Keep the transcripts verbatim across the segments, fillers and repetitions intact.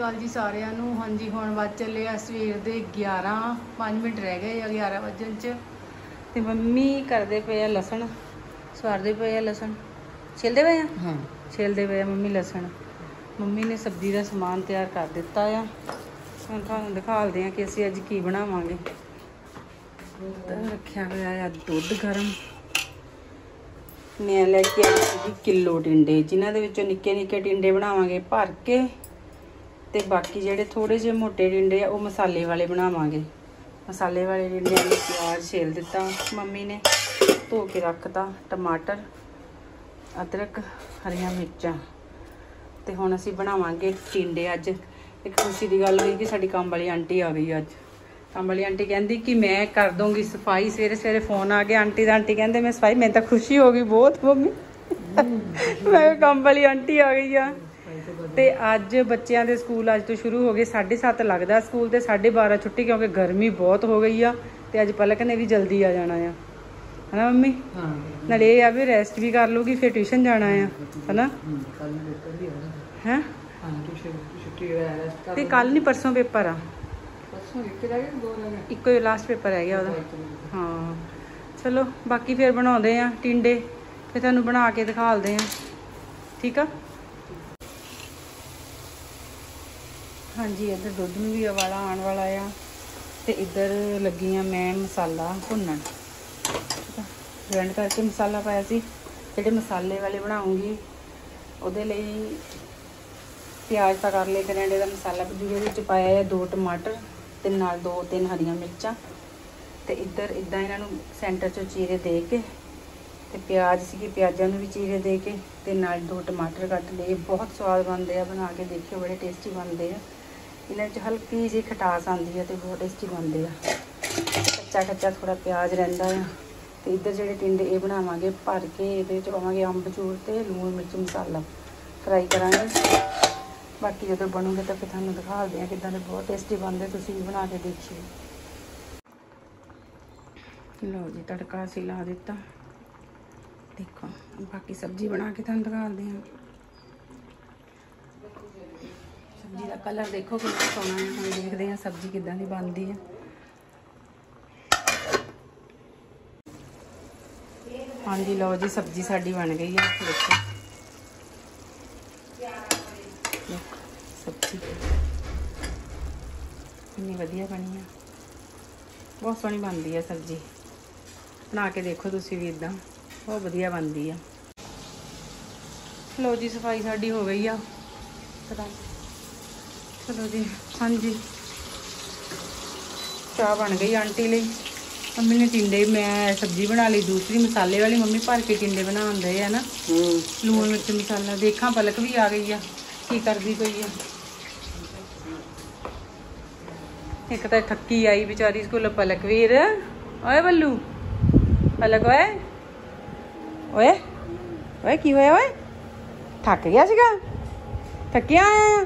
अकाल जी सारिਆਂ ਨੂੰ। ਹਾਂਜੀ ਹੁਣ ਵੱਜ ਚੱਲੇ ਆ ਸਵੇਰ ਦੇ ਗਿਆਰਾਂ ਪੰਜ ਮਿੰਟ ਰਹਿ ਗਏ ਆ ਗਿਆਰਾਂ ਵਜਣ ਚ ਤੇ ਮੰਮੀ ਕਰਦੇ ਪਏ ਆ ਲਸਣ ਸਵਾਰਦੇ ਪਏ ਆ ਲਸਣ ਛਿਲਦੇ ਪਏ ਆ ਹਾਂ ਛਿਲਦੇ ਪਏ ਆ ਮੰਮੀ ਲਸਣ। ਮੰਮੀ ਨੇ ਸਬਜ਼ੀ ਦਾ ਸਮਾਨ ਤਿਆਰ ਕਰ ਦਿੱਤਾ ਆ। ਹੁਣ ਤੁਹਾਨੂੰ ਦਿਖਾਉਂਦੇ ਆ ਕਿ ਅਸੀਂ ਅੱਜ ਕੀ ਬਣਾਵਾਂਗੇ। ਰੱਖਿਆ ਹੋਇਆ ਆ ਦੁੱਧ ਗਰਮ। ਮੈਂ ਲੈ ਕੇ ਆਈ ਸੀ ਕਿਲੋ ਟਿੰਡੇ ਜਿਨ੍ਹਾਂ ਦੇ ਵਿੱਚੋਂ ਨਿੱਕੇ ਨਿੱਕੇ ਟਿੰਡੇ ਬਣਾਵਾਂਗੇ ਭਰ ਕੇ ਤੇ ਬਾਕੀ ਜਿਹੜੇ ਥੋੜੇ ਜਿਹੇ ਮੋਟੇ ਟਿੰਡੇ ਆ ਉਹ ਮਸਾਲੇ ਵਾਲੇ ਬਣਾਵਾਂਗੇ। ਮਸਾਲੇ ਵਾਲੇ ਟਿੰਡਿਆਂ ਨੂੰ ਪਿਆਜ਼ ਛਿਲ ਦਿੱਤਾ ਮੰਮੀ ਨੇ ਧੋ ਕੇ ਰੱਖਤਾ। ਟਮਾਟਰ ਅਦਰਕ ਹਰੀਆਂ ਮਿਰਚਾਂ ਤੇ ਹੁਣ ਅਸੀਂ ਬਣਾਵਾਂਗੇ ਟਿੰਡੇ। ਅੱਜ ਇੱਕ ਖੁਸ਼ੀ ਦੀ ਗੱਲ ਹੋਈ ਕਿ ਸਾਡੀ ਕੰਮ ਵਾਲੀ ਆਂਟੀ ਆ ਗਈ ਅੱਜ। ਕੰਮ ਵਾਲੀ ਆਂਟੀ ਕਹਿੰਦੀ कि मैं कर दूंगी सफाई। सवेरे सवेरे फोन आ गया आंटी का। आंटी कहते मैं सफाई मैं तो खुशी हो गई बहुत मम्मी मैं काम वाली आंटी आ गई आ। ਤੇ ਅੱਜ ਬੱਚਿਆਂ ਦੇ ਸਕੂਲ ਅੱਜ ਤੋਂ ਸ਼ੁਰੂ ਹੋ ਗਏ। ਸਾਢੇ ਸੱਤ ਲੱਗਦਾ ਸਕੂਲ ਤੇ ਸਾਢੇ ਬਾਰਾਂ ਛੁੱਟੀ ਕਿਉਂਕਿ ਗਰਮੀ ਬਹੁਤ ਹੋ ਗਈ ਆ ਤੇ ਅੱਜ ਪਲਕ ਨੇ ਵੀ ਜਲਦੀ ਆ ਜਾਣਾ ਆ ਹਨਾ ਮੰਮੀ। ਹਾਂ ਨਾਲੇ ਇਹ ਆ ਵੀ ਰੈਸਟ ਵੀ ਕਰ ਲੂਗੀ ਫਿਰ ਟਿਊਸ਼ਨ ਜਾਣਾ ਆ ਹਨਾ। ਹੈ ਤੇ ਕੱਲ ਨਹੀਂ ਪਰਸੋਂ ਪੇਪਰ ਆ। ਇੱਕੋ ਹੀ ਲਾਸਟ ਪੇਪਰ ਹੈ ਗਿਆ ਉਹਦਾ। ਹਾਂ ਚਲੋ ਬਾਕੀ ਫਿਰ ਬਣਾਉਂਦੇ ਆ ਟਿੰਡੇ ਫਿਰ ਤੁਹਾਨੂੰ ਬਣਾ ਕੇ ਦਿਖਾਲਦੇ ਆ ਠੀਕ ਆ। ਹਾਂਜੀ ਇੱਧਰ ਦੁੱਧ ਨੂੰ ਵੀ ਉਬਾਲਾ ਆਉਣ ਵਾਲਾ ਆ ਤੇ ਇੱਧਰ ਲੱਗੀ ਆ ਮੈਂ ਮਸਾਲਾ ਭੁੰਨਣ। ਗ੍ਰਾਈਂਡ ਕਰਕੇ ਮਸਾਲਾ ਪਾਇਆ ਸੀ। ਜਿਹੜੇ ਮਸਾਲੇ ਵਾਲੇ ਬਣਾਉਂਗੀ ਉਹਦੇ ਲਈ ਪਿਆਜ਼ ਤਾਂ ਕਰ ਲਏ ਗ੍ਰਾਈਂਡ ਦਾ ਮਸਾਲਾ ਜਿਹਦੇ ਵਿੱਚ ਪਾਇਆ ਆ ਦੋ ਟਮਾਟਰ ਤੇ ਨਾਲ ਦੋ ਤਿੰਨ ਹਰੀਆਂ ਮਿਰਚਾਂ ਤੇ ਇੱਧਰ ਇੱਦਾਂ ਇਹਨਾਂ ਨੂੰ ਸੈਂਟਰ 'ਚੋਂ ਚੀਰੇ ਦੇ ਕੇ ਤੇ ਪਿਆਜ਼ ਸੀਗੇ ਪਿਆਜ਼ਾਂ ਨੂੰ ਵੀ ਚੀਰੇ ਦੇ ਕੇ ਤੇ ਨਾਲ ਦੋ ਟਮਾਟਰ ਕੱਟ ਲਏ। ਬਹੁਤ ਸਵਾਦ ਬਣਦੇ ਆ ਬਣਾ ਕੇ ਦੇਖਿਓ ਬੜੇ ਟੇਸਟੀ ਬਣਦੇ ਆ। ਇਹਨਾਂ ਵਿੱਚ ਹਲਕੀ ਜਿਹੀ ਖਟਾਸ ਆਉਂਦੀ ਹੈ ਤੇ ਬਹੁਤ ਟੇਸਟੀ ਬਣਦੇ ਆ। ਕੱਚਾ ਕੱਚਾ ਥੋੜਾ ਪਿਆਜ਼ ਰਹਿੰਦਾ ਆ। ਤੇ ਇੱਧਰ ਜਿਹੜੇ ਟਿੰਡੇ ਇਹ ਬਣਾਵਾਂਗੇ ਭਰ ਕੇ ਇਹਦੇ ਵਿੱਚ ਪਾਵਾਂਗੇ ਅੰਬਚੂਰ ਤੇ ਲੂਣ ਮਿਰਚ ਮਸਾਲਾ ਫਰਾਈ ਕਰਾਂਗੇ। ਬਾਕੀ ਜਦੋਂ ਬਣੂਗੇ ਤਾਂ ਫਿਰ ਤੁਹਾਨੂੰ ਦਿਖਾਉਂਦੇ ਆ ਕਿੱਦਾਂ ਦੇ ਬਹੁਤ ਟੇਸਟੀ ਬਣਦੇ। ਤੁਸੀਂ ਵੀ ਬਣਾ ਕੇ ਦੇਖਿਓ। ਲਓ ਜੀ ਤੜਕਾ ਅਸੀਂ ਲਾ ਦਿੱਤਾ। ਦੇਖੋ ਬਾਕੀ ਸਬਜ਼ੀ ਬਣਾ ਕੇ ਤੁਹਾਨੂੰ ਦਿਖਾਉਂਦੇ ਆ। ਸਬਜ਼ੀ ਦਾ ਕਲਰ ਦੇਖੋ ਕਿੰਨਾ ਸੋਹਣਾ ਹੈ। ਹੁਣ ਦੇਖਦੇ ਆ ਸਬਜ਼ੀ ਕਿੱਦਾਂ ਦੀ ਬਣਦੀ ਹੈ। ਹਾਂਜੀ ਲਓ ਜੀ ਸਬਜ਼ੀ ਸਾਡੀ ਬਣ ਗਈ ਹੈ। ਦੇਖੋ ਸਬਜ਼ੀ ਕਿੰਨੀ ਵਧੀਆ ਬਣੀ ਆ। ਬਹੁਤ ਸੋਹਣੀ ਬਣਦੀ ਆ ਸਬਜ਼ੀ। ਬਣਾ ਕੇ ਦੇਖੋ ਤੁਸੀਂ ਵੀ ਇੱਦਾਂ ਬਹੁਤ ਵਧੀਆ ਬਣਦੀ ਆ। ਲਓ ਜੀ ਸਫਾਈ ਸਾਡੀ ਹੋ ਗਈ ਆ। ਚਲੋ ਜੀ ਹਾਂਜੀ ਚਾਹ ਬਣ ਗਈ ਆਂਟੀ ਲਈ। ਮੰਮੀ ਨੇ ਟਿੰਡੇ ਮੈਂ ਸਬਜ਼ੀ ਬਣਾ ਲਈ ਦੂਸਰੀ ਮਸਾਲੇ ਵਾਲੀ। ਮੰਮੀ ਭਰ ਕੇ ਟਿੰਡੇ ਬਣਾਉਂਦੇ ਆ ਨਾ ਲੂਣ ਮਿਰਚ ਮਸਾਲਾ। ਦੇਖਾਂ ਪਲਕ ਵੀ ਆ ਗਈ ਆ ਕੀ ਕਰਦੀ ਪਈ ਆ। ਇੱਕ ਤਾਂ ਥੱਕੀ ਆਈ ਵਿਚਾਰੀ ਸਕੂਲ ਪਲਕ ਵੀਰ। ਓਏ ਬੱਲੂ ਪਲਕ ਓਏ ਓਏ ਓਏ ਕੀ ਹੋਇਆ ਓਏ ਥੱਕ ਗਿਆ ਸੀਗਾ ਥੱਕਿਆ ਆਇਆ।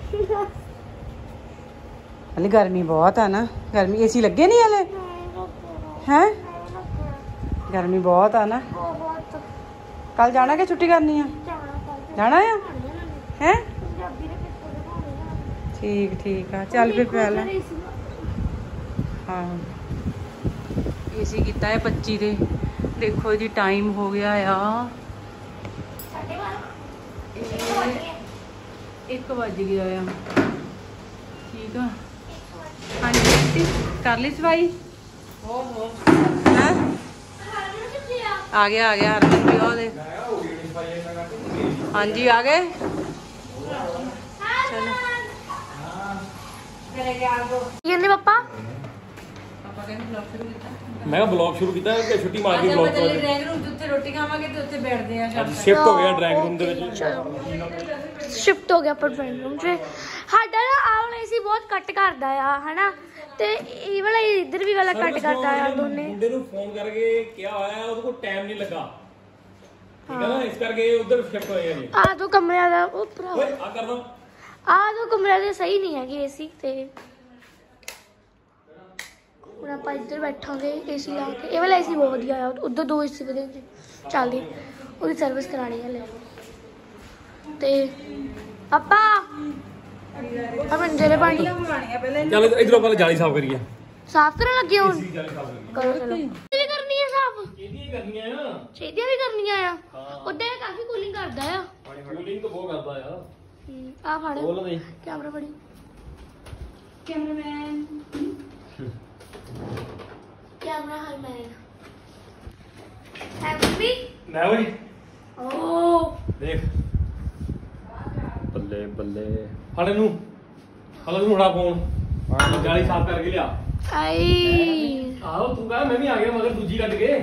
ਹਲੇ ਗਰਮੀ ਬਹੁਤ ਆ ਨਾ। ਗਰਮੀ ਏਸੀ ਲੱਗੇ ਨਹੀਂ ਹਲੇ ਹੈ। ਗਰਮੀ ਬਹੁਤ ਆ ਨਾ। ਕੱਲ ਜਾਣਾ ਕਿ ਛੁੱਟੀ ਕਰਨੀ ਆ? ਜਾਣਾ ਆ ਹੈ। ਠੀਕ ਠੀਕ ਆ ਚੱਲ ਫਿਰ ਪਹਿਲਾਂ ਹਾਂ ਏਸੀ ਕੀਤਾ ਹੈ ਪੱਚੀ ਦੇ। ਦੇਖੋ ਜੀ ਟਾਈਮ ਹੋ ਗਿਆ ਆ ਇੱਕ ਵੱਜ ਗਿਆ ਆ। ਠੀਕ ਆ ਹਾਂਜੀ ਕਰ ਲਈ ਸਫਾਈ ਹੈਂ? ਆ ਗਿਆ ਆ ਗਿਆ ਹਰਮਨ ਵੀ ਉਹਦੇ ਹਾਂਜੀ ਆ ਗਏ। ਚਲੋ ਕਹਿੰਦੇ ਪਾਪਾ ਪਾਪਾ ਕਹਿੰਦੇ ਬਲੌਗ ਸ਼ੁਰੂ ਕੀਤਾ। ਮੈਂ ਕਿਹਾ ਬਲੌਗ ਸ਼ੁਰੂ ਕੀਤਾ ਕਿ ਛੁੱਟੀ ਮਾਰ ਕੇ ਬਲੌਗ ਚੱਲੇ ਡਰਾਇੰਗ ਰੂਮ ਉੱਤੇ ਰੋਟੀ ਖਾਵਾਂਗੇ ਤੇ ਉੱਥੇ ਬੈਠਦੇ ਆ। ਅੱਜ ਸ਼ਿਫਟ ਹੋ ਗਿਆ ਡਰਾਇੰਗ ਰੂਮ ਦੇ ਵਿੱਚ। ਸ਼ਿਫਟ ਹੋ ਗਿਆ ਆਪਾਂ ਡਰਾਇੰਗ ਰੂਮ 'ਚ। ਸਾਡਾ ਨਾ ਆਹ ਵਾਲਾ ਏਸੀ ਬਹੁਤ ਕੱਟ ਕਰਦਾ ਆ ਹਨਾ ਤੇ ਇਹ ਵਾਲਾ ਇੱਧਰ ਵੀ ਵਾਲਾ ਕੱਟ ਕਰਦਾ ਆ ਦੋਨੇ। ਮੁੰਡੇ ਨੂੰ ਫੋਨ ਕਰਕੇ ਕਿਹਾ ਹੋਇਆ ਉਹਦੇ ਕੋਲ ਟਾਈਮ ਨਹੀਂ ਲੱਗਾ ਠੀਕ ਹੈ ਨਾ ਇਸ ਕਰਕੇ ਉਧਰ ਸ਼ਿਫਟ ਹੋਏ ਆ ਜੀ। ਆਹ ਦੋ ਕਮਰਿਆਂ ਦਾ ਉਹ ਭਰਾ ਓਏ ਆ ਕਰ ਦੋ ਆਹ ਦੋ ਕਮਰਿਆਂ ਦੇ ਸਹੀ ਨਹੀਂ ਹੈਗੇ ਏਸੀ ਤੇ ਹੁਣ ਆਪਾਂ ਇੱਧਰ ਬੈਠਾਂਗੇ ਏਸੀ ਲਾ ਕੇ। ਇਹ ਵਾਲਾ ਏਸੀ ਬਹੁਤ ਵਧੀਆ ਆ। ਉੱਧਰ ਦੋ ਏਸੀ ਵਧੀਆ ਚੱਲਦੀ ਉਹਦੀ ਸਰਵਿਸ ਕਰਾਣੀ ਹੈ ਲੈ ਤੇ ਪਾਪਾ ਆ ਮੰਜੇ ਦੇ ਪਾਣੀ ਚੱਲ ਇਧਰੋਂ ਪਹਿਲਾਂ ਜਾਲੀ ਸਾਫ਼ ਕਰੀਏ। ਸਾਫ਼ ਕਰਨ ਲੱਗੇ ਹੁਣ ਜਾਲੀ ਸਾਫ਼ ਕਰੀਏ। ਕਰੋ ਚਲੋ ਇਹ ਵੀ ਕਰਨੀ ਹੈ ਸਾਫ਼ ਇਹਦੀਆਂ ਹੀ ਕਰਨੀਆਂ ਆ। ਛੇਦੀਆਂ ਵੀ ਕਰਨੀਆਂ ਆ ਉਹਦੇ ਕਾਫੀ ਕੂਲਿੰਗ ਕਰਦਾ ਆ ਕੂਲਿੰਗ ਤਾਂ ਬਹੁਤ ਕਰਦਾ ਆ। ਆ ਫੜ ਬੋਲ ਦੇ ਕੈਮਰਾ ਫੜੀ cameraman camera hi man happy ਮੈਂ ਓਏ ਓ ਦੇਖ ਬੱਲੇ ਬੱਲੇ ਫੜ ਇਹਨੂੰ ਫੜ ਇਹਨੂੰ ਉਠਾ ਫੋਨ ਜਾਲੀ ਸਾਫ਼ ਕਰਕੇ ਲਿਆ। ਆਈ ਆਹੋ ਤੂੰ ਕਹ ਮੈਂ ਵੀ ਆ ਗਿਆ ਮਗਰ ਦੂਜੀ ਕੱਢ ਕੇ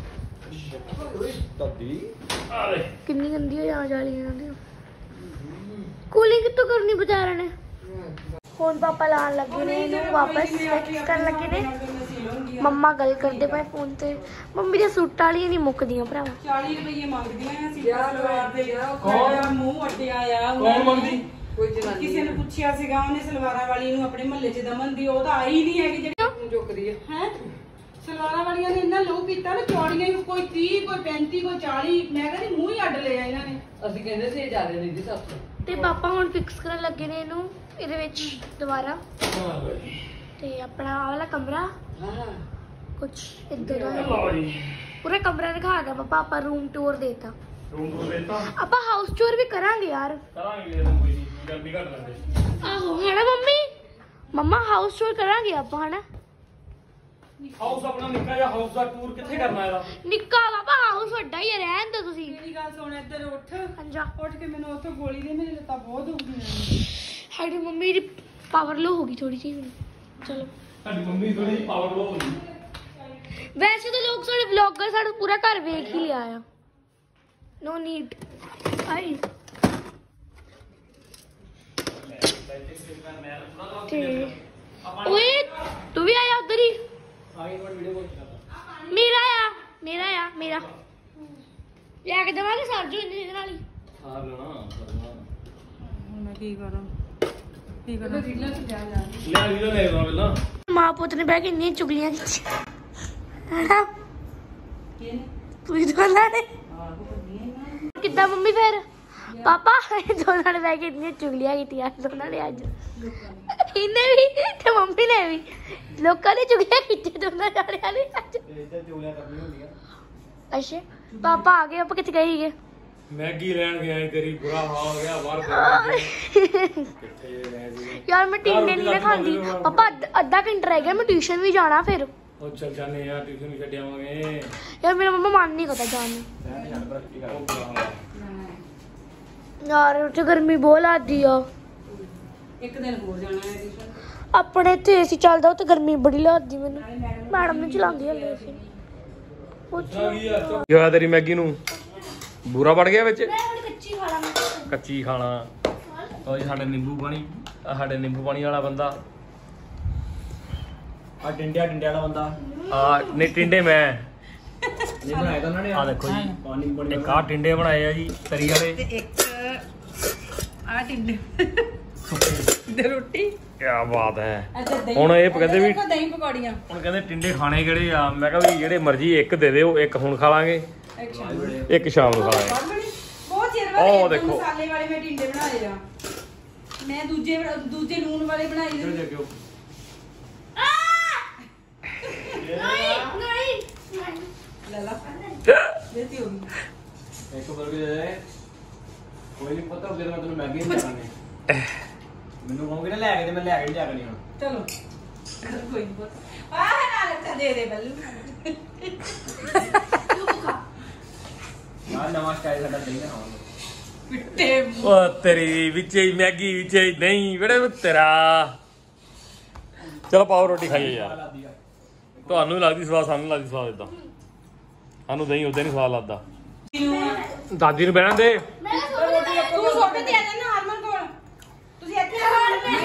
ਤੱਦੀ ਆ ਲੈ ਕਿੰਨੀ ਗੰਦੀ ਹੋ ਜਾ ਜਾਲੀ ਜਾਂਦੀ ਕੂਲਿੰਗ ਕਿੱਥੋਂ ਕਰਨੀ ਵਿਚਾਰਿਆਂ ਨੇ। ਹੁਣ ਪਾਪਾ ਲਾਣ ਲੱਗੇ ਨੇ ਇਹਨੂੰ ਵਾਪਸ ਫਿਕਸ ਕਰਨ ਲੱਗੇ ਨੇ। ਮੰਮਾ ਗੱਲ ਕਰਦੇ ਪਏ ਫੋਨ ਤੇ। ਮੰਮੀ ਦੀਆਂ ਸੂਟਾਂ ਵਾਲੀਆਂ ਨਹੀਂ ਮੁੱਕਦੀਆਂ ਭਰਾਵਾ। ਚਾਲੀ ਰੁਪਏ ਮੰਗਦੀਆਂ ਆ ਸੀ ਸਲਵਾਰ ਦੇ ਕੌਣ ਮੂੰਹ ਅੱਡਿਆ ਆ ਕੌਣ ਮੰਗਦੀ? ਕੋਈ ਜਨਾਨੀ ਕਿਸੇ ਨੇ ਪੁੱਛਿਆ ਸੀਗਾ ਉਹਨੇ ਸਲਵਾਰਾਂ ਵਾਲੀ ਨੂੰ ਆਪਣੇ ਮਹੱਲੇ 'ਚ ਦਮਨ ਦੀ ਉਹ ਤਾਂ ਆਈ ਨਹੀਂ ਹੈਗੀ ਜਿਹੜੀ ਜੋਕਦੀ ਹੈ ਹੈ ਸਲਵਾਰਾਂ ਵਾਲੀਆਂ ਨੇ ਇੰਨਾ ਲੋ ਕੀਤਾ ਨਾ ਚੌੜੀਆਂ ਹੀ ਕੋਈ ਤੀਹ ਕੋਈ ਪੈਂਤੀ ਕੋਈ ਚਾਲੀ ਮੈਂ ਕਹਿੰਦੀ ਮੂੰਹ ਹੀ ਅੱਡ ਲਿਆ ਇਹਨਾਂ ਨੇ। ਅਸੀਂ ਕਹਿੰਦੇ ਸੀ ਇਹ ਜ਼ਿਆਦਾ ਨਹੀਂ ਦੀ ਸੱਤ ਤੇ ਪਾਪਾ ਹੁਣ ਫਿਕਸ ਕਰਨ ਲੱਗੇ ਨੇ ਇਹਨੂੰ ਇਹਦੇ ਵਿੱਚ ਦੁਬਾਰਾ। ਤੇ ਆਪਣਾ ਆਹ ਵਾਲਾ ਕਮਰਾ ਹਾਂ ਕੁਛ ਇੱਧਰ ਦਾ ਲਓ ਜੀ ਪੂਰਾ ਕਮਰਾ ਦਿਖਾ ਗਿਆ ਪਾਪਾ। ਆਪਾਂ ਰੂਮ ਟੂਰ ਦੇਤਾ। ਰੂਮ ਟੂਰ ਦੇਤਾ ਆਪਾਂ ਹਾਊਸ ਟੂਰ ਵੀ ਕਰਾਂਗੇ ਯਾਰ। ਕਰਾਂਗੇ ਕੋਈ ਨਹੀਂ ਗਰਮੀ ਘੱਟ ਲੈਂਦੇ। ਆਹੋ ਹੈਨਾ ਮੰਮੀ ਮੰਮਾ ਹਾਊਸ ਟੂਰ ਕਰਾਂਗੇ ਆਪਾਂ ਹਨਾ। ਹਾਊਸ ਆਪਣਾ ਨਿੱਕਾ ਜਿਹਾ ਹਾਊਸ ਦਾ ਟੂਰ ਕਿੱਥੇ ਕਰਨਾ ਇਹਦਾ? ਨਿੱਕਾ ਪਾਪਾ ਹਾਊਸ ਵੱਡਾ ਹੀ ਹੈ ਰਹਿਣ ਦੋ ਤੁਸੀਂ। ਮੇਰੀ ਗੱਲ ਸੁਣ ਇੱਧਰ ਉੱਠ ਹਾਂਜੀ ਉੱਠ ਕੇ ਮੈਨੂੰ ਉੱਥੋਂ ਗੋਲੀ ਦੇ ਮੇਰੀ ਲੱਤਾਂ ਬਹੁਤ ਦੁਖਦੀਆਂ। ਸਾਡੀ ਮੰਮੀ ਦੀ ਪਾਵਰ ਲੋ ਹੋ ਗਈ ਥੋੜੀ ਜਿਹੀ। ਚਲੋ ਸਾਡੀ ਮੰਮੀ ਥੋੜੀ ਪਾਵਰ ਲੋ ਹੋ ਗਈ। ਵੈਸੇ ਤਾਂ ਲੋਕ ਸਾਡੇ ਵਲੌਗਰ ਸਾਡਾ ਪੂਰਾ ਘਰ ਵੇਖ ਹੀ ਲਿਆ ਆ। ਨੋ ਨੀਡ ਆਈ ਤੇ ਓਏ ਤੂੰ ਵੀ ਆਇਆ ਉਧਰ ਹੀ। ਮੇਰਾ ਆ ਮੇਰਾ ਆ ਮੇਰਾ ਲੈ ਕੇ ਦੇਵਾਂਗੇ ਸਰਜੂ ਇਹਦੇ ਨਾਲ ਹੀ। ਸਾਰ ਲੈਣਾ ਹੁਣ ਮੈਂ ਕੀ ਕਰਾਂ ਕੀ ਕਰਾਂ ਰੀਲਾਂ 'ਚ ਜਾ ਜਾ ਲੈ ਵੀ ਲੈ ਆਉਣਾ ਪਹਿਲਾਂ। ਮਾਂ ਪੁੱਤ ਨੇ ਬਹਿ ਕੇ ਇੰਨੀਆਂ ਚੁਗਲੀਆਂ ਕੀਤੀਆਂ ਹਨਾ ਤੁਸੀਂ ਦੋਨਾਂ ਨੇ। ਕਿੱਦਾਂ ਮੰਮੀ ਫਿਰ ਪਾਪਾ ਦੋਨਾਂ ਨੇ ਬਹਿ ਕੇ ਇੰਨੀਆਂ ਚੁਗਲੀਆਂ ਕੀਤੀਆਂ ਦੋਨਾਂ ਨੇ ਅੱਜ। ਇਹਨੇ ਵੀ ਤੇ ਮੰਮੀ ਨੇ ਵੀ ਲੋਕਾਂ ਨੇ ਚੁਗਲੀਆਂ ਕੀਤੀਆਂ ਦੋਨਾਂ ਜਾਣਿਆਂ ਨੇ ਅੱਜ। ਅੱਛਾ ਪਾਪਾ ਆ ਗਏ ਆਪਾਂ ਕਿੱਥੇ ਗਏ ਸੀਗੇ? ਮੈਗੀ ਲੈਣ ਗਿਆ ਤੇਰੀ ਬੁਰਾ ਹਾਲ ਹੋ ਗਿਆ ਬਾਹਰ ਕਿੱਥੇ ਰਹਿ ਜੀ ਯਾਰ ਮੈਂ ਟਿੰਡੇ ਨਹੀਂ ਨਾ ਖਾਂਦੀ ਪਾਪਾ ਅੱਧ- ਅੱਧਾ ਘੰਟਾ ਰਹਿ ਗਿਆ ਮੈਂ ਟਿਊਸ਼ਨ ਵੀ ਜਾਣਾ ਫਿਰ। ਉਹ ਚੱਲ ਜਾਣੇ ਯਾਰ ਟਿਊਸ਼ਨ ਛੱਡ ਆਵਾਂਗੇ। ਯਾਰ ਮੇਰਾ ਮੰਮਾ ਮਨ ਨਹੀਂ ਕਰਦਾ ਜਾਣ ਨੂੰ ਯਾਰ ਉੱਥੇ ਗਰਮੀ ਬਹੁਤ ਲੱਗਦੀ ਆ। ਇੱਕ ਦਿਨ ਹੋਰ ਜਾਣਾ ਹੈ ਟਿਊਸ਼ਨ। ਆਪਣੇ ਇੱਥੇ ਏਸੀ ਚੱਲਦਾ ਉੱਥੇ ਗਰਮੀ ਬੜੀ ਲੱਗਦੀ ਮੈਨੂੰ। ਮੈਡਮ ਨੇ ਚਲਾਉਂਦੀ ਹਲੇ ਏਸੀ। ਕੀ ਹੋਇਆ ਤੇਰੀ ਮੈਗੀ ਨੂੰ? ਬੂਰਾ ਵੜ ਗਿਆ ਵਿੱਚ? ਮੈਂ ਹੁਣ ਕੱਚੀ ਖਾ ਲਾਂਗੀ। ਕੱਚੀ ਖਾਣਾ। ਉਹ ਸਾਡੇ ਨਿੰਬੂ ਪਾਣੀ ਆ ਸਾਡੇ ਨਿੰਬੂ ਪਾਣੀ ਵਾਲਾ ਬੰਦਾ ਆ ਟਿੰਡਿਆ ਟਿੰਡਿਆ ਵਾਲਾ ਬੰਦਾ ਆ ਨਹੀਂ ਟਿੰਡੇ ਮੈਂ ਨਹੀਂ ਬਣਾਇਆ ਤਾਂ ਉਹਨਾਂ ਨੇ। ਆ ਦੇਖੋ ਜੀ ਪਾਣੀ ਬਣੀ ਇੱਕ ਆ ਟਿੰਡੇ ਬਣਾਏ ਆ ਜੀ ਤਰੀ ਵਾਲੇ ਤੇ ਇੱਕ ਆ ਟਿੰਡੇ ਤੇ ਰੋਟੀ। ਕੀ ਬਾਤ ਹੈ। ਅੱਛਾ ਦਹੀਂ ਹੁਣ ਇਹ ਕਹਿੰਦੇ ਵੀ ਦੇਖੋ ਦਹੀਂ ਪਕੌੜੀਆਂ ਹੁਣ ਕਹਿੰਦੇ ਟਿੰਡੇ ਖਾਣੇ ਕਿਹੜੇ ਆ? ਮੈਂ ਕਿਹਾ ਵੀ ਜਿਹੜੇ ਮਰਜ਼ੀ ਇੱਕ ਦੇ ਦਿਓ। ਇੱਕ ਹੁਣ ਖਾ ਲਾਂਗੇ ਇੱਕ ਸ਼ਾਮ ਇੱਕ ਸ਼ਾਮ ਨੂੰ ਖਾ ਲਾਂਗੇ। ਬਹੁਤ ਚਿਰ ਉਹ ਬਾਅਦ ਏਦਾਂ ਦੇਖੋ। ਮਸਾਲੇ ਵਾਲੇ ਮੈਂ ਟਿੰਡੇ ਬਣਾਏ ਆ। ਮੈਂ ਦੂਜੇ ਦੂਜੇ ਨੂਨ ਵਾਲੇ ਬਣਾਏ ਨੇ। ਨਹੀਂ ਨਹੀਂ ਲੈ ਲਾ ਦੇਤੀ ਹੋ ਗਈ। ਇੱਕ ਬਰਗਰ ਦੇ ਦੇ ਕੋਈ ਨਹੀਂ ਪਤਾ ਫਿਰ ਮੈਂ ਤੈਨੂੰ ਮੈਗੀ ਨਹੀਂ ਜਾਣੇ ਮੈਨੂੰ ਕਹੋਗੇ ਨਾ ਲੈ ਕੇ ਤੇ ਮੈਂ ਲੈ ਕੇ ਨਹੀਂ ਜਾ ਕਰਨੀ ਹੁਣ। ਚਲੋ ਕੋਈ ਨਹੀਂ ਬਸ ਆਹ ਨਾਲ ਅੱਛਾ ਦੇ ਦੇ ਬੱਲੂ ਆ ਨਵਾਂ ਸਟਾਈਲ ਸਾਡਾ ਦਹੀਂ ਨਾ ਖਾਵਾਂਗੇ। ਪਿੱਟੇ ਉਹ ਤੇਰੀ ਵਿੱਚੇ ਹੀ ਮੈਗੀ ਵਿੱਚੇ ਹੀ ਨਹੀਂ ਬੜੇ ਤੇਰਾ। ਚਲੋ ਪਾਓ ਰੋਟੀ ਖਾਈਏ ਯਾਰ। ਲਾਦੀ ਆ ਤੁਹਾਨੂੰ ਵੀ ਲੱਗਦੀ ਸਵਾਦ ਸਾਨੂੰ ਲੱਗਦੀ ਸਵਾਦ ਇਦਾਂ। ਸਾਨੂੰ ਦਹੀਂ ਉਦਾਂ ਨਹੀਂ ਸਵਾਦ ਲੱਗਦਾ। ਦਾਦੀ ਨੂੰ ਬਹਿਣ ਦੇ। ਤੂੰ ਛੋਟੇ ਤੇ ਆ ਜਾ ਨਾ ਹਰਮਨ ਕੋਲ। ਤੁਸੀਂ ਇੱਥੇ ਆ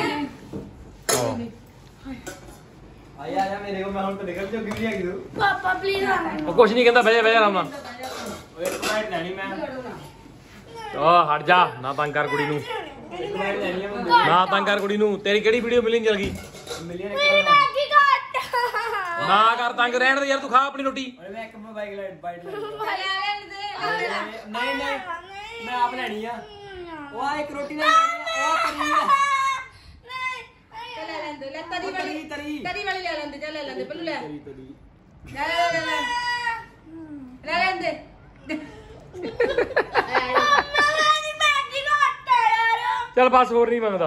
ਆ ਯਾਰ ਯਾਰ ਮੇਰੇ ਕੋਲ ਮੈਂ ਹੁਣ ਤੇ ਨਿਕਲ ਜੋਗੀ ਵੀ ਹੈਗੀ ਤੂੰ। ਪਾਪਾ ਪਲੀਜ਼ ਆ ਉਹ ਕੁਛ ਨਹੀਂ ਕਹਿੰਦਾ ਬਹਿ ਜਾ ਬਹਿ ਜਾ ਆਰਾਮ ਨਾਲ। ਓਏ ਇੱਕ ਮਿੰਟ ਲੈਣੀ ਮੈਂ ਆ ਹਟ ਜਾ ਨਾ ਤੰਗ ਕਰ ਕੁੜੀ ਨੂੰ। ਇੱਕ ਮਿੰਟ ਲੈਣੀ ਆ ਮੈਂ ਨਾ ਤੰਗ ਕਰ ਕੁੜੀ ਨੂੰ। ਤੇਰੀ ਕਿਹੜੀ ਵੀਡੀਓ ਮਿਲਣੀ ਚੱਲ ਗਈ? ਮਿਲੀਅਨ ਮੇਰੀ ਇੱਕ ਮੈਗੀ ਘੱਟ ਨਾ ਕਰ ਤੰਗ ਰਹਿਣ ਦੇ ਯਾਰ ਤੂੰ ਖਾ ਆਪਣੀ ਰੋਟੀ। ਓਏ ਮੈਂ ਇੱਕ ਬਾਈਕ ਲਾਈਟ ਬਾਈਟ ਲੈਣੀ ਨਹੀਂ ਨਹੀਂ ਨਹੀਂ ਮੈਂ ਆਪ ਲੈਣੀ ਆ। ਉਹ ਆ ਇੱਕ ਰੋਟੀ ਨਾਲ ਲੈਣੀ ਆ ਉਹ ਪਨੀਰ ਲੈਂਦੇ ਲੈ ਤਰੀ ਵਾਲੀ ਤਰੀ ਤਰੀ ਵਾਲੀ ਲੈ ਲੈਂਦੇ ਚੱਲ ਲੈ ਲੈਂਦੇ ਪਹਿਲਾਂ ਲੈ ਤਰੀ ਤਰੀ ਲੈ ਲੈ ਲੈ ਲੈ ਲੈ ਲੈਂਦੇ ਚੱਲ ਬਸ ਹੋਰ ਨਹੀਂ ਮੰਗਦਾ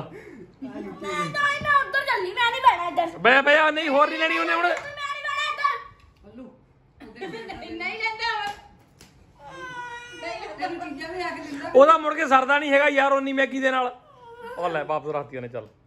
ਬੈ ਬੈ ਨਹੀਂ ਹੋਰ ਨਹੀਂ ਲੈਣੀ ਉਹਨੇ ਹੁਣ ਨਹੀਂ ਲੈਂਦਾ ਨਹੀਂ ਚੀਜ਼ਾਂ ਵੀ ਆ ਕੇ ਦਿੰਦਾ ਉਹਦਾ ਮੁੜ ਕੇ ਸਰਦਾ ਨਹੀਂ ਹੈਗਾ ਯਾਰ ਉਨੀ ਮੈਗੀ ਦੇ ਨਾਲ ਉਹ ਲੈ ਵਾਪਸ ਰੱਖਤੀਆਂ ਨੇ ਚੱਲ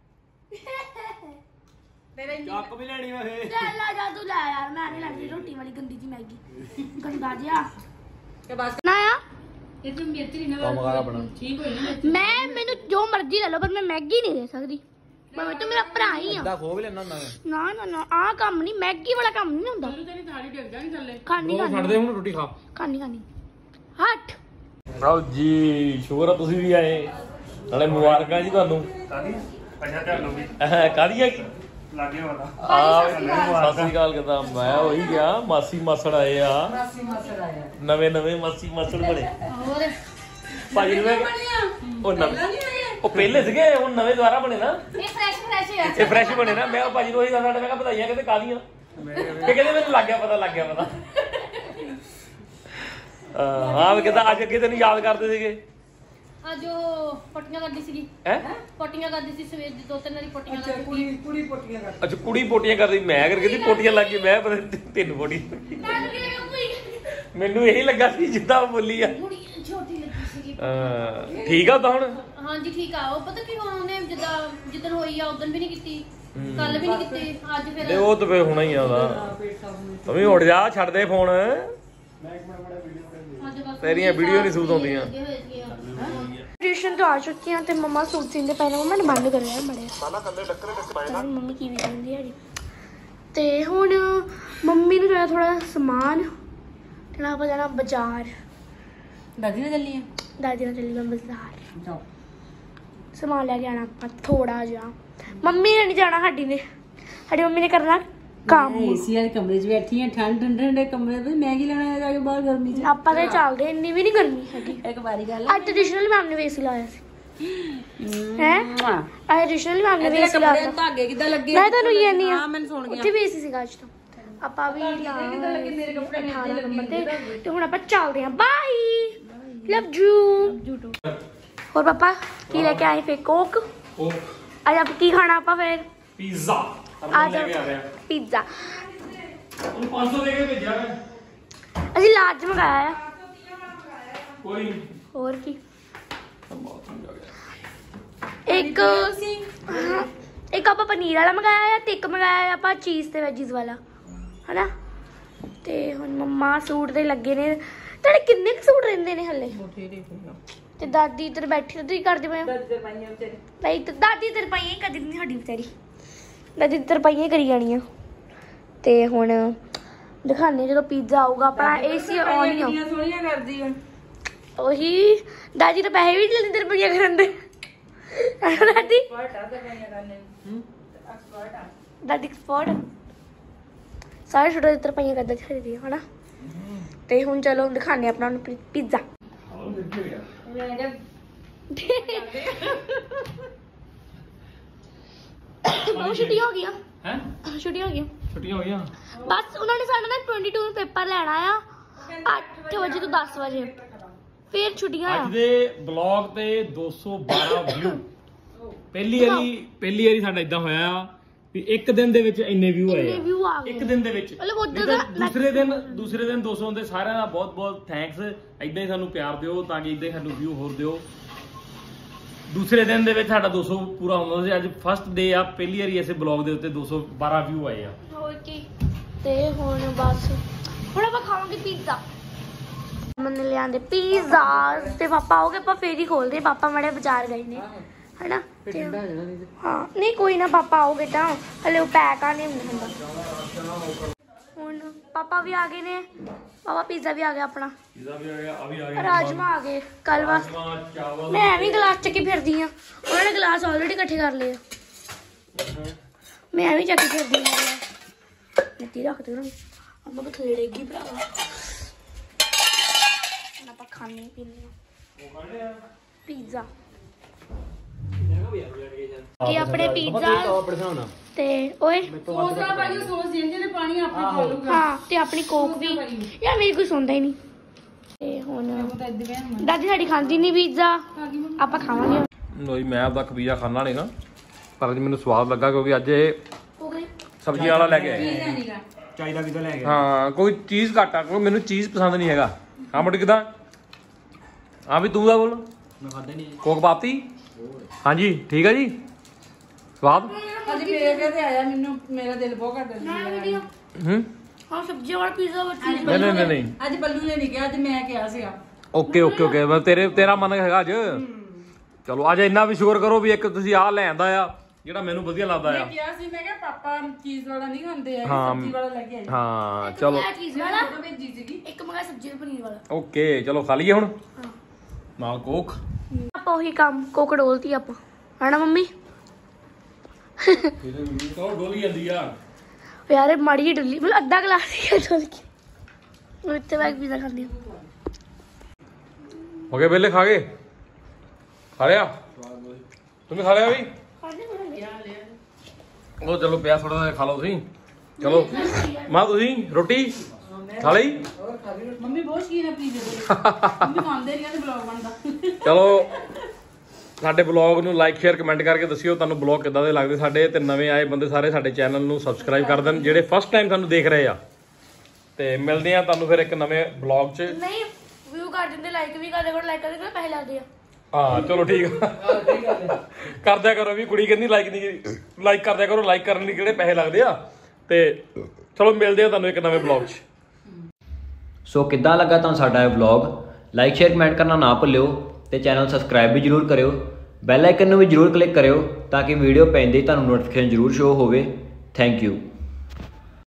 ਤੇਰੇ ਚੱਕ ਵੀ ਲੈਣੀ ਵਾ ਇਹ ਲੈ ਜਾ ਤੂੰ ਲੈ ਯਾਰ ਮੈਂ ਨਹੀਂ ਲੈਣੀ ਰੋਟੀ ਵਾਲੀ ਗੰਦੀ ਜੀ ਮੈਗੀ ਗੰਦਾ ਜਿਹਾ ਤੇ ਬਸ ਨਾ ਆ ਇਹ ਤੂੰ ਮਿਰਚ ਨਹੀਂ ਨਾ ਕੰਮ ਕਰ ਆਪਣਾ ਠੀਕ ਹੋਈ ਨਾ ਮੈਂ ਮੈਨੂੰ ਜੋ ਮਰਜ਼ੀ ਲੈ ਲਓ ਪਰ ਮੈਂ ਮੈਗੀ ਨਹੀਂ ਲੈ ਸਕਦੀ ਮੈਂ ਤਾਂ ਮੇਰਾ ਭਰਾ ਹੀ ਆ ਅੱਧਾ ਖੋ ਵੀ ਲੈਣਾ ਹੁੰਦਾ ਨਾ ਨਾ ਨਾ ਆਹ ਕੰਮ ਨਹੀਂ ਮੈਗੀ ਵਾਲਾ ਕੰਮ ਨਹੀਂ ਹੁੰਦਾ ਤੇਰੀ ਥਾਲੀ ਡਿੱਗ ਜਾਣੀ ਥੱਲੇ ਖਾਣੀ ਉਹ ਛੱਡ ਦੇ ਹੁਣ ਰੋਟੀ ਖਾ ਖਾਣੀ ਖਾਣੀ ਹਟ ਆਓ ਜੀ ਸ਼ੁਕਰ ਆ ਤੁਸੀਂ ਵੀ ਆਏ ਨਾਲੇ ਮੁਬਾਰਕਾਂ ਜੀ ਤੁਹਾਨੂੰ ਕਾਦੀ ਅੱਛਾ ਤੁਹਾਨੂੰ ਵੀ ਕਾਹਦੀਆਂ ਲੱਗੇ ਵਾਲਾ ਆ ਸਤਿ ਸ੍ਰੀ ਅਕਾਲ ਕਰਦਾ ਮੈਂ ਉਹੀ ਗਿਆ ਮਾਸੀ ਮਾਸੜ ਆਏ ਆ ਮਾਸੀ ਮਾਸੜ ਆਇਆ ਨਵੇਂ ਨਵੇਂ ਮਾਸੀ ਮਾਸੜ ਬਣੇ ਹੋਰ ਭਾਜੀ ਨੂੰ ਮੈਂ ਉਹ ਨਵੇਂ ਉਹ ਪਹਿਲੇ ਸੀਗੇ ਹੁਣ ਨਵੇਂ ਦੁਆਰਾ ਬਣੇ ਨਾ ਇਹ ਫਰੈਸ਼ ਫਰੈਸ਼ ਹੈ ਇਹ ਫਰੈਸ਼ ਬਣੇ ਨਾ ਮੈਂ ਉਹ ਭਾਜੀ ਨੂੰ ਉਹੀ ਦੱਸਦਾ ਮੈਂ ਕਿਹਾ ਵਧਾਈਆਂ ਕਿਤੇ ਕਾਹਦੀਆਂ ਤੇ ਕਹਿੰਦੇ ਮੈਨੂੰ ਲੱਗ ਗਿਆ ਪਤਾ ਲੱਗ ਗਿਆ ਪਤਾ ਹਾਂ ਵੀ ਕਹਿੰਦਾ ਅੱਜ ਅੱਗੇ ਤੈਨੂੰ ਯਾਦ ਕਰਦੇ ਸੀਗੇ ਅੱਜ ਉਹ ਪੋਟੀਆਂ ਕਰਦੀ ਸੀਗੀ ਹੈ ਪੋਟੀਆਂ ਕਰਦੀ ਸੀ ਸਵੇਰ ਦੀ ਦੋ ਤਿੰਨ ਵਾਰੀ ਪੋਟੀਆਂ ਅੱਛਾ ਕਰਦੀ ਕੁੜੀ ਕੁੜੀ ਪੋਟੀਆਂ ਕਰ ਅੱਛਾ ਕੁੜੀ ਪੋਟੀਆਂ ਕਰਦੀ ਮੈਂ ਕਰ ਕਹਿੰਦੀ ਪੋਟੀਆਂ ਲੱਗ ਗਈ ਮੈਂ ਪਤਾ ਨੀ ਤਿੰਨ ਪੋਟੀ ਮੈਨੂੰ ਇਹੀ ਲੱਗਾ ਸੀ ਜਿੱਦਾਂ ਉਹ ਬੋਲੀ ਆ ਕੁੜੀ ਛੋਟੀ ਲੱਗੀ ਸੀਗੀ ਅਹ, ਠੀਕ ਆ ਤਾਂ ਹੁਣ ਹਾਂਜੀ ਠੀਕ ਆ ਉਹ ਪਤਾ ਕੀ ਹੁਣ ਉਹਨੇ ਜਿੱਦਾਂ ਜਿੱਦਣ ਹੋਈ ਆ ਉਦੋਂ ਵੀ ਨਹੀਂ ਕੀਤੀ ਕੱਲ ਵੀ ਨਹੀਂ ਕੀਤੀ ਅੱਜ ਤੇ ਫਿਰ ਉਹ ਤਾਂ ਫੇਰ ਹੋਣਾ ਹੀ ਆ ਉਹਦਾ ਤੂੰ ਵੀ ਉੱਡ ਜਾ ਛੱਡ ਦੇ ਫੋਨ ਅੱਜ ਬਸ ਤੇਰੀਆਂ ਵੀਡੀਓ ਨਹੀਂ ਸੂਤ ਆਉਂਦੀਆਂ ਟਿਊਸ਼ਨ ਤੋਂ ਆ ਚੁੱਕੀ ਹਾਂ ਤੇ ਮੰਮਾ ਸੂਟ ਸੀਂਦੇ ਪਏ ਨੇ ਮੰਮਾ ਨੇ ਬੰਦ ਕਰਿਆ ਮੜਿਆ ਮਾਨਾ ਕੰਦੇ ਟੱਕਰੇ ਟੱਕ ਪਾਏ ਨਾ ਮੰਮੀ ਕੀ ਵੀ ਕਹਿੰਦੀ ਹੈ ਜੀ ਤੇ ਹੁਣ ਮੰਮੀ ਨੂੰ ਜਿਹੜਾ ਥੋੜਾ ਸਮਾਨ ਤੇ ਆਪਾਂ ਜਾਣਾ ਬਾਜ਼ਾਰ ਦਾਦੀ ਨਾਲ ਚੱਲੀ ਆ ਦਾਦੀ ਨਾਲ ਚੱਲੀ ਮੈਂ ਬਾਜ਼ਾਰ ਜਾਓ ਸਮਾਨ ਲੈ ਕੇ ਆਣਾ ਆਪਾਂ ਥੋੜਾ ਜਿਹਾ ਮੰਮੀ ਨੇ ਨਹੀਂ ਜਾਣਾ ਸਾਡੀ ਨੇ ਸਾਡੀ ਮੰਮੀ ਨੇ ਕਰਨਾ ਕੰਮ ਏਸੀ ਵਾਲੇ ਕਮਰੇ 'ਚ ਬੈਠੀ ਆ ਠੰਡ ਠੰਡੇ ਠੰਡੇ ਕਮਰੇ 'ਚ ਮੈਂ ਕੀ ਲੈਣਾ ਜਾ ਕੇ ਬਾਹਰ ਗਰਮੀ 'ਚ ਆਪਾਂ ਤੇ ਚੱਲਦੇ ਇੰਨੀ ਵੀ ਨਹੀਂ ਗਰਮੀ ਹੈਗੀ ਇੱਕ ਵਾਰੀ ਗੱਲ ਅੱਜ ਟ੍ਰੈਡੀਸ਼ਨਲ ਮੈਮ ਨੇ ਏਸੀ ਲਾਇਆ ਸੀ ਹੈ ਅੱਜ ਟ੍ਰੈਡੀਸ਼ਨਲ ਮੈਮ ਨੇ ਏਸੀ ਕੱਪੜੇ ਲਾਇਆ ਧਾਗੇ ਕਿੱਦਾਂ ਲੱਗੇ ਮੈਂ ਤੁਹਾਨੂੰ ਇਹ ਨਹੀਂ ਹਾਂ ਮੈਨੂੰ ਸੁਣ ਗਿਆ ਉੱਥੇ ਵੀ ਏਸੀ ਸੀਗਾ ਅੱਜ ਤੋਂ ਆਪਾਂ ਵੀ ਕਿੱਦਾਂ ਲੱਗੇ ਮੇਰੇ ਕੱਪੜੇ ਅਠਾਰਾਂ ਨੰਬਰ ਤੇ ਤੇ ਹੁਣ ਆਪਾਂ ਚੱਲਦੇ ਆਂ ਬਾਈ ਲਵ ਯੂ ਹੋਰ ਪਾਪਾ ਕੀ ਲੈ ਕੇ ਆਏ ਫੇ ਕੋਕ ਉਹ ਅੱਜ ਆਪਾਂ ਕੀ ਖਾਣਾ ਆਪਾਂ ਫਿਰ ਪੀਜ਼ਾ ਅੱਜ ਪੀਜ਼ਾ ਉਹਨੂੰ ਪੰਜ ਸੌ ਦੇ ਕੇ ਭੇਜਿਆ ਮੈਂ ਅਸੀਂ ਲਾਰਜ ਮੰਗਾਇਆ ਆ ਕੋਈ ਨਹੀਂ ਹੋਰ ਕੀ ਇੱਕ ਹਾਂ, ਇੱਕ ਆਪਾਂ ਪਨੀਰ ਵਾਲਾ ਮੰਗਾਇਆ ਆ ਤੇ ਇੱਕ ਮੰਗਾਇਆ ਆਪਾਂ ਚੀਜ਼ ਤੇ ਵੈਜੀਜ਼ ਵਾਲਾ ਹਨਾ ਤੇ ਹੁਣ ਮੰਮਾ ਸੂਟ ਤੇ ਲੱਗੇ ਨੇ ਤੁਹਾਡੇ ਕਿੰਨੇ ਕੁ ਸੂਟ ਰਹਿੰਦੇ ਨੇ ਹੱਲੇ ਤੇ ਦਾਦੀ ਇੱਧਰ ਬੈਠੀ ਤੇ ਤੁਸੀਂ ਕਰਦੇ ਪਏ ਹੋ ਭਾਈ ਤੇ ਦਾਦੀ ਇੱਧਰ ਪਾਈਆਂ ਕਦੀ ਨਹੀਂ ਸਾਡੀ ਵਿਚਾਰੀ ਦਾਦੀ ਇੱਧਰ ਪਾਈਆਂ ਕਰੀ ਜਾਣੀਆਂ ਤੇ ਹੁਣ ਦਿਖਾਣੇ ਜਦੋਂ ਪੀਜ਼ਾ ਆਊਗਾ ਆਪਣਾ ਏਸੀ ਆਨ ਹੀ ਆ ਸੋਹਣੀਆਂ ਕਰਦੀ ਆ ਉਹੀ ਦਾਦੀ ਤਾਂ ਪੈਸੇ ਵੀ ਨਹੀਂ ਲੈਂਦੇ ਰੁਪਈਆ ਕਰਨ ਦੇ ਦਾਦੀ ਦਾਦੀ ਐਕਸਪਰਟ ਸਾਰੇ ਛੋਟੇ ਜਿਹੇ ਰੁਪਈਆ ਕਰਦਾ ਖਰੀਦੀ ਹਨਾ ਤੇ ਹੁਣ ਚਲੋ ਦਿਖਾਣੇ ਆਪਣਾ ਨੂੰ ਪੀਜ਼ਾ ਬਹੁਤ ਛੁੱਟੀਆਂ ਹੋ ਗਈਆਂ ਹੈ ਛੁੱਟੀਆਂ ਹੋ ਗਈਆਂ ਛੁੱਟੀਆਂ ਹੋ ਗਈਆਂ ਬਸ ਉਹਨਾਂ ਨੇ ਸਾਡਾ ਨਾ ਬਾਈ ਨੂੰ ਪੇਪਰ ਲੈਣਾ ਆ ਅੱਠ ਵਜੇ ਤੋਂ ਦਸ ਵਜੇ ਫਿਰ ਛੁੱਟੀਆਂ ਆ ਅੱਜ ਦੇ ਬਲੌਗ ਤੇ ਦੋ ਸੌ ਬਾਰਾਂ ਵਿਊ ਪਹਿਲੀ ਵਾਰੀ ਪਹਿਲੀ ਵਾਰੀ ਸਾਡਾ ਇਦਾਂ ਹੋਇਆ ਆ ਵੀ ਇੱਕ ਦਿਨ ਦੇ ਵਿੱਚ ਇੰਨੇ ਵਿਊ ਆਏ ਇੰਨੇ ਆ view ਆ ਗਏ। ਇੱਕ ਦਿਨ ਦੇ ਵਿੱਚ ਮਤਲਬ ਉੱਧਰ ਨਹੀਂ ਤਾਂ ਦਾ- ਦੂਸਰੇ ਦਿਨ ਦੂਸਰੇ ਦਿਨ ਦੋ ਸੌ ਹੁੰਦੇ ਸਾਰਿਆਂ ਦਾ ਬਹੁਤ ਬਹੁਤ ਥੈਂਕਸ ਇਦਾਂ ਹੀ ਸਾਨੂੰ ਪਿਆਰ ਦਿਓ ਤਾਂ ਕਿ ਇਦਾਂ ਹੀ ਸਾਨੂੰ ਵਿਊ ਹੋਰ ਦਿਓ ਦੂਸਰੇ ਦਿਨ ਦੇ ਵਿੱਚ ਸਾਡਾ ਦੋ ਸੌ ਪੂਰਾ ਹੁੰਦਾ ਸੀ ਅੱਜ ਫਸਟ ਡੇ ਆ ਪਹਿਲੀ ਵਾਰੀ ਐਸੇ ਬਲੌਗ ਦੇ ਉੱਤੇ ਦੋ ਸੌ ਬਾਰਾਂ ਵਿਊ ਆਏ ਆ ਹੋਰ ਕੀ ਤੇ ਹੁਣ ਬਸ ਹੁਣ ਆਪਾਂ ਖਾਵਾਂਗੇ ਪੀਜ਼ਾ ਮੰਨ ਲਿਆਂਦੇ ਪੀਜ਼ਾ ਤੇ ਪਾਪਾ ਆਓਗੇ ਆਪਾਂ ਫੇਰ ਹੀ ਖੋਲਦੇ ਪਾਪਾ ਮੜੇ ਬਾਜ਼ਾਰ ਗਏ ਨੇ ਹਨਾ ਤੇ ਹਾਂ ਨਹੀਂ ਕੋਈ ਨਾ ਪਾਪਾ ਆਓਗੇ ਤਾਂ ਹਲੇ ਉਹ ਪੈਕ ਆ ਨਹੀਂ ਹੁੰਦਾ ਹੁਣ ਪਾਪਾ ਵੀ ਆ ਗਏ ਨੇ ਪਾਪਾ ਪੀਜ਼ਾ ਵੀ ਆ ਗਿਆ ਆਪਣਾ ਪੀਜ਼ਾ ਵੀ ਆ ਗਿਆ ਆ ਵੀ ਆ ਗਿਆ ਰਾਜਮਾ ਆ ਗਏ ਕੱਲ ਵਾਸਤੇ ਰਾਜਮਾ ਚਾਵਲ ਮੈਂ ਐਵੇਂ ਗਲਾਸ ਚੱਕੀ ਫਿਰਦੀ ਆ ਉਹਨਾਂ ਨੇ ਗਲਾਸ ਆਲਰੇਡੀ ਇਕੱਠੇ ਕਰ ਲਏ ਆ ਮੈਂ ਐਵੇਂ ਚੱਕੀ ਫਿਰਦੀ ਆ ਮਿੱਟੀ ਰੱਖ ਦੇ ਨਾ ਆਪਾਂ ਕੋ ਥਲੇੜੇਗੀ ਭਰਾਵਾ ਹੁਣ ਆਪਾਂ ਖਾਣੇ ਪੀਣੇ ਆ ਪੀਜ਼ਾ ਕਿ ਆਪਣੇ ਪੀਜ਼ਾ ਆਪਣੇ ਹਿਸਾਬ ਨਾਲ ਤੇ ਤੇ ਓਏ ਸੌਸ ਵਾਲਾ ਭਾਜੀ ਸੌਸ ਜਿੰਦੇ ਨੇ ਪਾਣੀ ਆਪੇ ਖਾ ਲੂਗਾ ਹਾਂ ਤੇ ਆਪਣੀ ਕੋਕ ਵੀ ਯਾਰ ਮੇਰੀ ਕੋਈ ਸੁਣਦਾ ਹੀ ਨਹੀਂ ਤੇ ਹੁਣ ਦਾਦੀ ਸਾਡੀ ਖਾਂਦੀ ਨਹੀਂ ਪੀਜ਼ਾ ਆਪਾਂ ਖਾਵਾਂਗੇ ਲੋਈ ਮੈਂ ਆਪਦਾ ਪੀਜ਼ਾ ਖਾਣਾ ਨਹੀਂਗਾ ਪਰ ਅੱਜ ਮੈਨੂੰ ਸਵਾਦ ਲੱਗਾ ਕਿਉਂਕਿ ਅੱਜ ਇਹ ਹੋ ਗਏ ਸਬਜ਼ੀ ਵਾਲਾ ਲੈ ਕੇ ਆਏ ਚਾਹੀਦਾ ਵੀ ਤਾਂ ਲੈ ਗਿਆ ਹਾਂ ਕੋਈ ਚੀਜ਼ ਘੱਟ ਆ ਕਿਉਂਕਿ ਮੈਨੂੰ ਚੀਜ਼ ਪਸੰਦ ਨਹੀਂ ਹੈਗਾ ਹਾਂ ਮੁੰਡੇ ਕਿਦਾਂ ਹਾਂ ਵੀ ਤੂੰ ਦਾ ਬੋਲ ਮੈਂ ਖਾਦਾ ਨਹੀਂ ਕੋਕ ਪਾਤੀ ਹਾਂਜੀ ਠੀਕ ਆ ਜੀ ਸਵਾਦ ਅੱਜ ਮੇਰੇ ਘਰ ਤੇ ਆਇਆ ਮੈਨੂੰ ਮੇਰਾ ਦਿਲ ਬਹੁਤ ਕਰਦਾ ਸੀ ਹੂੰ ਹਾਂ ਸਬਜ਼ੀ ਵਾਲਾ ਪੀਜ਼ਾ ਬੱਚੀ ਨਹੀਂ ਨਹੀਂ ਨਹੀਂ ਨਹੀਂ ਅੱਜ ਬੱਲੂ ਨੇ ਨਹੀਂ ਕਿਹਾ ਅੱਜ ਮੈਂ ਕਿਹਾ ਸੀਗਾ ਓਕੇ ਓਕੇ ਓਕੇ ਮੈਂ ਤੇਰੇ ਤੇਰਾ ਮਨ ਹੈਗਾ ਅੱਜ ਚਲੋ ਅੱਜ ਇੰਨਾ ਵੀ ਸ਼ੁਕਰ ਕਰੋ ਵੀ ਇੱਕ ਤੁਸੀਂ ਆਹ ਲੈ ਆਂਦਾ ਆ ਜਿਹੜਾ ਮੈਨੂੰ ਵਧੀਆ ਲੱਗਦਾ ਮੈਂ ਆ ਕਿਹਾ ਸੀ ਮੈਂ ਕਿਹਾ ਪਾਪਾ ਚੀਜ਼ ਵਾਲਾ ਨਹੀਂ ਖਾਂਦੇ ਆ ਹਾਂ। ਸਬਜ਼ੀ ਵਾਲਾ ਲੈ ਕੇ ਆਏ ਹਾਂ ਚਲੋ ਚੀਜ਼ ਵਾਲਾ ਮੈਂ ਭੇਜੀ ਸੀਗੀ ਇੱਕ ਮੰਗਾ ਸਬਜ਼ੀ ਪਨੀਰ ਵਾਲਾ ਓਕੇ ਚਲੋ ਖਾ ਲਈਏ ਹੁਣ ਨਾਲ ਕੋਕ ਆਪਾਂ ਉਹੀ ਕੰਮ ਕੋਕ ਡੋਲਤੀ ਆਪਾਂ ਹਨਾ ਮੰਮੀ ਉਹ ਡੋਲੀ ਜਾਂਦੀ ਆ ਯਾਰ ਇਹ ਮਾੜੀ ਜਿਹੀ ਡੁੱਲੀ ਮਤਲਬ ਅੱਧਾ ਗਲਾਸ ਹੀ ਡੋਲ ਕੇ ਮੈਂ ਇੱਥੇ ਬੈਗ ਪੀਜ਼ਾ ਖਾਂਦੀ ਹਾਂ ਹੋ ਗਏ ਵੇਲੇ ਖਾ ਗਏ ਖਾ ਲਿਆ ਤੁਸੀਂ ਖਾ ਲਿਆ ਵੀ ਉਹ ਚਲੋ ਪਿਆ ਥੋੜਾ ਜਿਹਾ ਖਾ ਲਓ ਤੁਸੀਂ ਚਲੋ ਮਾਂ ਤੁਸੀਂ ਰੋਟੀ ਖਾ ਲਈ ਹੋਰ ਖਾ ਲਈ ਮੰਮੀ ਬਹੁਤ ਸ਼ਕੀਨ ਹੈ ਪੀਜ਼ੇ ਦੇ ਮੰਮੀ ਖਾਂਦੇ ਨਹੀਂ ਆ ਤੇ ਬਲੌਗ ਬਣਦਾ ਚਲੋ ਸਾਡੇ ਬਲੌਗ ਨੂੰ ਲਾਈਕ ਸ਼ੇਅਰ ਕਮੈਂਟ ਕਰਕੇ ਦੱਸਿਓ ਤੁਹਾਨੂੰ ਬਲੌਗ ਕਿੱਦਾਂ ਦੇ ਲੱਗਦੇ ਸਾਡੇ ਤੇ ਨਵੇਂ ਆਏ ਬੰਦੇ ਸਾਰੇ ਸਾਡੇ ਚੈਨਲ ਨੂੰ ਸਬਸਕ੍ਰਾਈਬ ਕਰ ਦੇਣ ਜਿਹੜੇ ਫਸਟ ਟਾਈਮ ਸਾਨੂੰ ਦੇਖ ਰਹੇ ਆ ਤੇ ਮਿਲਦੇ ਆ ਤੁਹਾਨੂੰ ਫਿਰ ਇੱਕ ਨਵੇਂ ਬਲੌਗ 'ਚ ਨਹੀਂ ਵਿਊ ਕਰ ਦਿੰਦੇ ਲਾਈਕ ਵੀ ਕਰਦੇ ਕਰੋ ਲਾਈਕ ਕਰਦੇ ਕਰੋ ਪੈਸੇ ਲੱਗਦੇ ਆ ਹਾਂ ਚਲੋ ਠੀਕ ਆ ਕਰਦਿਆ ਕਰੋ ਵੀ ਕੁੜੀ ਕਹਿੰਦੀ ਲਾਈਕ ਨਹੀਂ ਲਾਈਕ ਕਰਦਿਆ ਕਰੋ ਲਾਈਕ ਕਰਨ ਲਈ ਕਿਹੜੇ ਪੈਸੇ ਲੱਗਦੇ ਆ ਤੇ ਚਲੋ ਮਿਲਦੇ ਆ ਤੁਹਾਨੂੰ ਇੱਕ ਨਵੇਂ ਬਲੌਗ 'ਚ ਸੋ ਕਿੱਦਾਂ ਲੱਗਾ ਤੁਹਾਨੂੰ ਸਾਡਾ ਇਹ ਵਲੌਗ ਲਾਈਕ ਸ਼ੇਅਰ ਕਮੈਂਟ ਕਰਨਾ ਨਾ ਭੁੱਲਿਓ ਤੇ ਚੈਨਲ ਸਬਸਕ੍ਰਾਈਬ ਵੀ ਜਰੂਰ ਕਰਿਓ ਬੈਲ ਆਈਕਨ ਨੂੰ ਵੀ ਜਰੂਰ ਕਲਿੱਕ ਕਰਿਓ ਤਾਂ ਕਿ ਵੀਡੀਓ ਪੈਂਦੇ ਹੀ ਤੁਹਾਨੂੰ ਨੋਟੀਫਿਕੇਸ਼ਨ ਜਰੂਰ ਸ਼ੋ ਹੋਵੇ ਥੈਂਕ ਯੂ